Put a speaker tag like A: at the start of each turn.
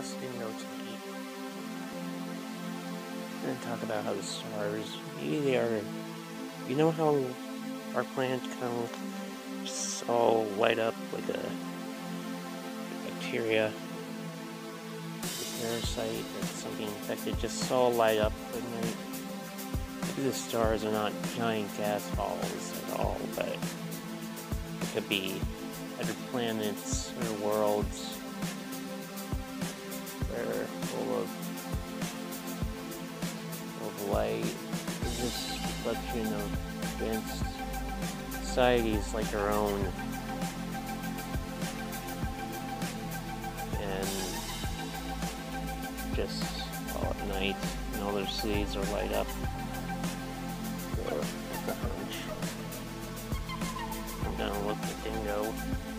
A: us Dingo tonight. We're going to talk about how the stars, maybe they are, you know how our planet kind of just all light up like a bacteria, a parasite, or something infected, just all light up at night. Maybe the stars are not giant gas balls at all, but it could be other planets or worlds that are full of light. It's just a reflection of advanced societies like our own, and just all at night, and all their cities are light up. So that's a hunch. I'm gonna look at Dingo.